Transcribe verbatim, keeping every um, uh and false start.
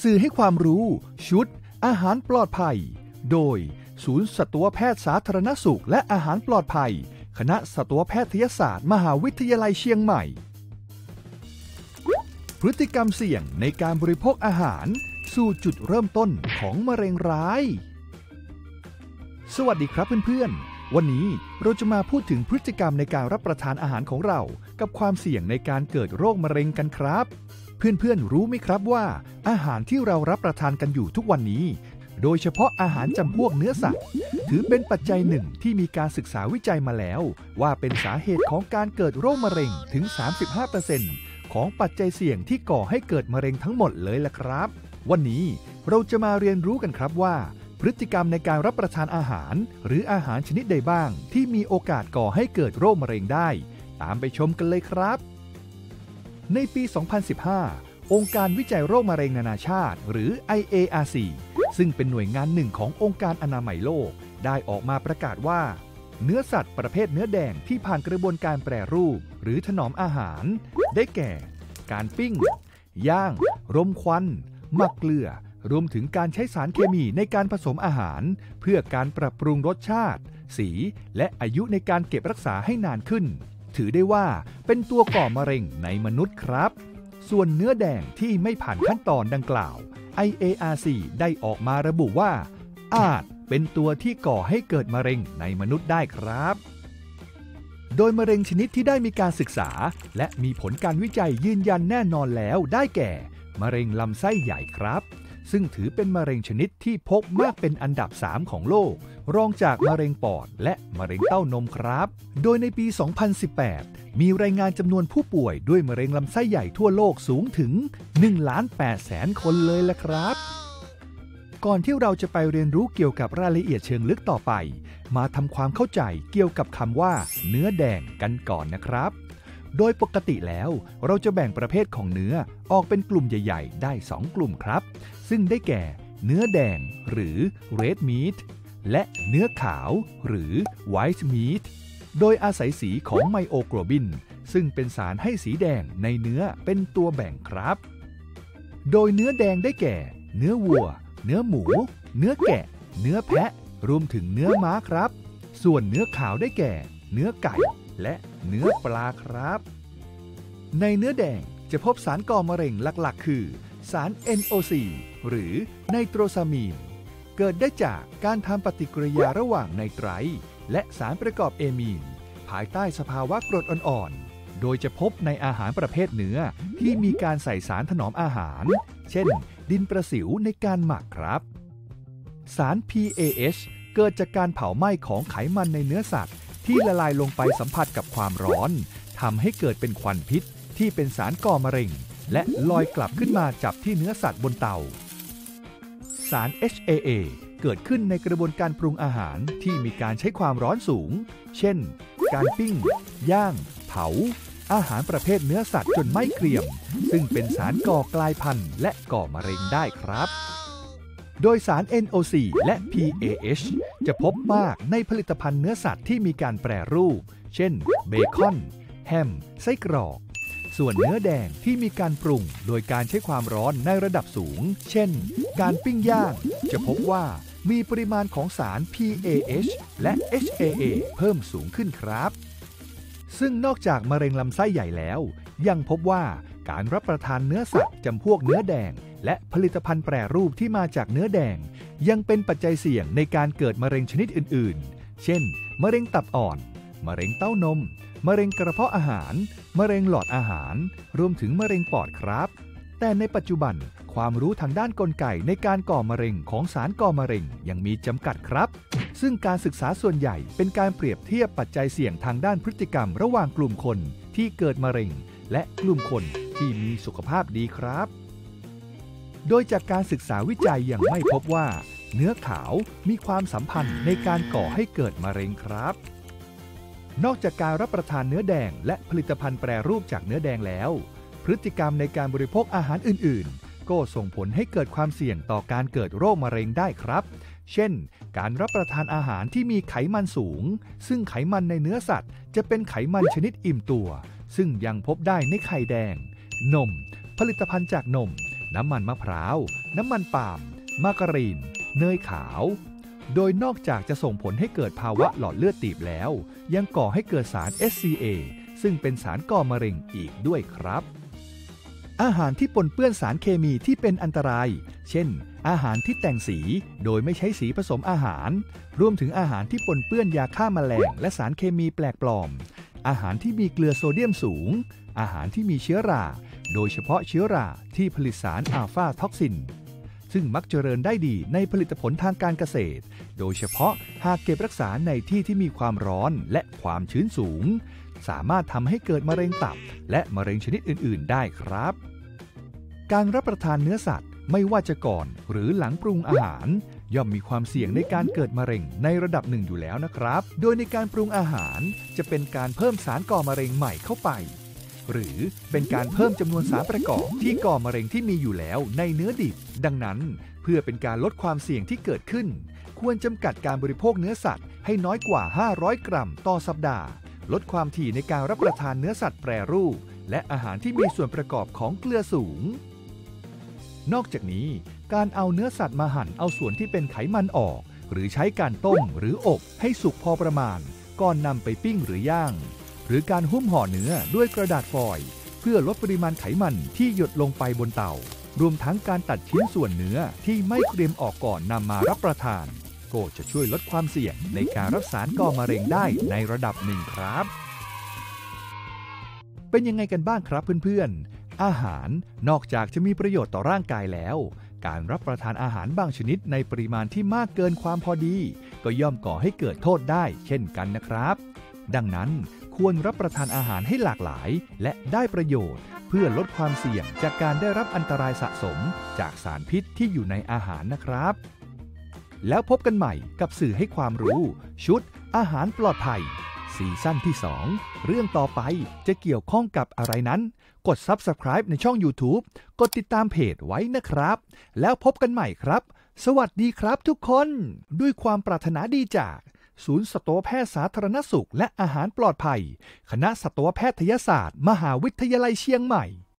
สื่อให้ความรู้ชุดอาหารปลอดภัยโดยศูนย์สัตวแพทย์สาธารณสุขและอาหารปลอดภัยคณะสัตวแพทยศาสตร์มหาวิทยาลัยเชียงใหม่พฤติกรรมเสี่ยงในการบริโภคอาหารสู่จุดเริ่มต้นของมะเร็งร้ายสวัสดีครับเพื่อนๆวันนี้เราจะมาพูดถึงพฤติกรรมในการรับประทานอาหารของเรากับความเสี่ยงในการเกิดโรคมะเร็งกันครับเพื่อนๆรู้ไหมครับว่าอาหารที่เรารับประทานกันอยู่ทุกวันนี้โดยเฉพาะอาหารจำพวกเนื้อสัตว์ถือเป็นปัจจัยหนึ่งที่มีการศึกษาวิจัยมาแล้วว่าเป็นสาเหตุของการเกิดโรคมะเร็งถึง สามสิบห้าเปอร์เซ็นต์ ของปัจจัยเสี่ยงที่ก่อให้เกิดมะเร็งทั้งหมดเลยล่ะครับวันนี้เราจะมาเรียนรู้กันครับว่าพฤติกรรมในการรับประทานอาหารหรืออาหารชนิดใดบ้างที่มีโอกาสก่อให้เกิดโรคมะเร็งได้ตามไปชมกันเลยครับในปี สองพันสิบห้า องค์การวิจัยโรคมะเร็งนานาชาติหรือ ไอ เอ อาร์ ซี ซึ่งเป็นหน่วยงานหนึ่งขององค์การอนามัยโลกได้ออกมาประกาศว่าเนื้อสัตว์ประเภทเนื้อแดงที่ผ่านกระบวนการแปรรูปหรือถนอมอาหารได้แก่การปิ้งย่างรมควันหมักเกลือรวมถึงการใช้สารเคมีในการผสมอาหารเพื่อการปรับปรุงรสชาติสีและอายุในการเก็บรักษาให้นานขึ้นถือได้ว่าเป็นตัวก่อมะเร็งในมนุษย์ครับส่วนเนื้อแดงที่ไม่ผ่านขั้นตอนดังกล่าว ไอ เอ อาร์ ซี ได้ออกมาระบุว่าอาจเป็นตัวที่ก่อให้เกิดมะเร็งในมนุษย์ได้ครับโดยมะเร็งชนิดที่ได้มีการศึกษาและมีผลการวิจัยยืนยันแน่นอนแล้วได้แก่มะเร็งลำไส้ใหญ่ครับซึ่งถือเป็นมะเร็งชนิดที่พบมากเป็นอันดับสามของโลกรองจากมะเร็งปอดและมะเร็งเต้านมครับโดยในปี สองพันสิบแปด มีรายงานจำนวนผู้ป่วยด้วยมะเร็งลำไส้ใหญ่ทั่วโลกสูงถึง หนึ่งล้านแปดแสน คนเลยล่ะครับก่อนที่เราจะไปเรียนรู้เกี่ยวกับรายละเอียดเชิงลึกต่อไปมาทำความเข้าใจเกี่ยวกับคำว่าเนื้อแดงกันก่อนนะครับโดยปกติแล้วเราจะแบ่งประเภทของเนื้อออกเป็นกลุ่มใหญ่ๆได้สองกลุ่มครับซึ่งได้แก่เนื้อแดงหรือ red meat และเนื้อขาวหรือ white meat โดยอาศัยสีของไมโอโกลบินซึ่งเป็นสารให้สีแดงในเนื้อเป็นตัวแบ่งครับโดยเนื้อแดงได้แก่เนื้อวัวเนื้อหมูเนื้อแกะเนื้อแพะรวมถึงเนื้อม้าครับส่วนเนื้อขาวได้แก่เนื้อไก่และเนื้อปลาครับในเนื้อแดงจะพบสารก่อมะเร็งหลักๆคือสาร เอ็น โอ ซี หรือไนโตรซามีนเกิดได้จากการทำปฏิกิริยาระหว่างไนไตรท์และสารประกอบเอมีนภายใต้สภาวะกรดอ่อนๆโดยจะพบในอาหารประเภทเนื้อที่มีการใส่สารถนอมอาหารเช่นดินประสิวในการหมักครับสาร พี เอ เอช เกิดจากการเผาไหม้ของไขมันในเนื้อสัตว์ที่ละลายลงไปสัมผัสกับความร้อนทำให้เกิดเป็นควันพิษที่เป็นสารก่อมะเร็งและลอยกลับขึ้นมาจับที่เนื้อสัตว์บนเตาสาร เอช เอ เอ เกิดขึ้นในกระบวนการปรุงอาหารที่มีการใช้ความร้อนสูงเช่นการปิ้งย่างเผาอาหารประเภทเนื้อสัตว์จนไม่เกรียมซึ่งเป็นสารก่อกลายพันธุ์และก่อมะเร็งได้ครับโดยสาร เอ็น โอ ซี และ พี เอ เอช จะพบมากในผลิตภัณฑ์เนื้อสัตว์ที่มีการแปรรูปเช่นเบคอนแฮมไส้กรอกส่วนเนื้อแดงที่มีการปรุงโดยการใช้ความร้อนในระดับสูงเช่นการปิ้งย่างจะพบว่ามีปริมาณของสาร พี เอ เอช และ เอช เอ เอ เพิ่มสูงขึ้นครับซึ่งนอกจากมะเร็งลำไส้ใหญ่แล้วยังพบว่าการรับประทานเนื้อสัตว์จำพวกเนื้อแดงและผลิตภัณฑ์แปรรูปที่มาจากเนื้อแดงยังเป็นปัจจัยเสี่ยงในการเกิดมะเร็งชนิดอื่นๆเช่นมะเร็งตับอ่อนมะเร็งเต้านมมะเร็งกระเพาะอาหารมะเร็งหลอดอาหารรวมถึงมะเร็งปอดครับแต่ในปัจจุบันความรู้ทางด้านกลไกในการก่อมะเร็งของสารก่อมะเร็งยังมีจำกัดครับซึ่งการศึกษาส่วนใหญ่เป็นการเปรียบเทียบปัจจัยเสี่ยงทางด้านพฤติกรรมระหว่างกลุ่มคนที่เกิดมะเร็งและกลุ่มคนที่มีสุขภาพดีครับโดยจากการศึกษาวิจัยยังไม่พบว่าเนื้อขาวมีความสัมพันธ์ในการก่อให้เกิดมะเร็งครับนอกจากการรับประทานเนื้อแดงและผลิตภัณฑ์แปรรูปจากเนื้อแดงแล้วพฤติกรรมในการบริโภคอาหารอื่นๆก็ส่งผลให้เกิดความเสี่ยงต่อการเกิดโรคมะเร็งได้ครับเช่นการรับประทานอาหารที่มีไขมันสูงซึ่งไขมันในเนื้อสัตว์จะเป็นไขมันชนิดอิ่มตัวซึ่งยังพบได้ในไข่แดงนมผลิตภัณฑ์จากนมน้ำมันมะพร้าวน้ำมันปาล์มมาการีนเนยขาวโดยนอกจากจะส่งผลให้เกิดภาวะหลอดเลือดตีบแล้วยังก่อให้เกิดสาร เอส ซี เอ ซึ่งเป็นสารก่อมะเร็งอีกด้วยครับอาหารที่ปนเปื้อนสารเคมีที่เป็นอันตรายเช่นอาหารที่แต่งสีโดยไม่ใช้สีผสมอาหารรวมถึงอาหารที่ปนเปื้อนยาฆ่าแมลงและสารเคมีแปลกปลอมอาหารที่มีเกลือโซเดียมสูงอาหารที่มีเชื้อราโดยเฉพาะเชื้อราที่ผลิตสารอัลฟาท็อกซินซึ่งมักเจริญได้ดีในผลิตผลทางการเกษตรโดยเฉพาะหากเก็บรักษาในที่ที่มีความร้อนและความชื้นสูงสามารถทำให้เกิดมะเร็งตับและมะเร็งชนิดอื่นๆได้ครับการรับประทานเนื้อสัตว์ไม่ว่าจะก่อนหรือหลังปรุงอาหารย่อมมีความเสี่ยงในการเกิดมะเร็งในระดับหนึ่งอยู่แล้วนะครับโดยในการปรุงอาหารจะเป็นการเพิ่มสารก่อมะเร็งใหม่เข้าไปหรือเป็นการเพิ่มจำนวนสารประกอบที่ก่อมะเร็งที่มีอยู่แล้วในเนื้อดิบดังนั้นเพื่อเป็นการลดความเสี่ยงที่เกิดขึ้นควรจำกัดการบริโภคเนื้อสัตว์ให้น้อยกว่าห้าร้อยกรัมต่อสัปดาห์ลดความถี่ในการรับประทานเนื้อสัตว์แปรรูปและอาหารที่มีส่วนประกอบของเกลือสูงนอกจากนี้การเอาเนื้อสัตว์มาหั่นเอาส่วนที่เป็นไขมันออกหรือใช้การต้มหรืออบให้สุกพอประมาณก่อนนำไปปิ้งหรือย่างหรือการหุ้มห่อเนื้อด้วยกระดาษฟอยล์เพื่อลดปริมาณไขมันที่หยดลงไปบนเตารวมทั้งการตัดชิ้นส่วนเนื้อที่ไม่เตรียมออกก่อนนำมารับประทานก็จะช่วยลดความเสี่ยงในการรับสารก่อมะเร็งได้ในระดับหนึ่งครับเป็นยังไงกันบ้างครับเพื่อนๆอาหารนอกจากจะมีประโยชน์ต่อร่างกายแล้วการรับประทานอาหารบางชนิดในปริมาณที่มากเกินความพอดีก็ย่อมก่อให้เกิดโทษได้เช่นกันนะครับดังนั้นควรรับประทานอาหารให้หลากหลายและได้ประโยชน์เพื่อลดความเสี่ยงจากการได้รับอันตรายสะสมจากสารพิษที่อยู่ในอาหารนะครับแล้วพบกันใหม่กับสื่อให้ความรู้ชุดอาหารปลอดภัยซีซั่นที่สองเรื่องต่อไปจะเกี่ยวข้องกับอะไรนั้นกด ซับสไครบ์ ในช่อง ยูทูบ กดติดตามเพจไว้นะครับแล้วพบกันใหม่ครับสวัสดีครับทุกคนด้วยความปรารถนาดีจากศูนย์สัตวแพทย์สาธารณสุขและอาหารปลอดภัยคณะสัตวแพทยศาสตร์มหาวิทยาลัยเชียงใหม่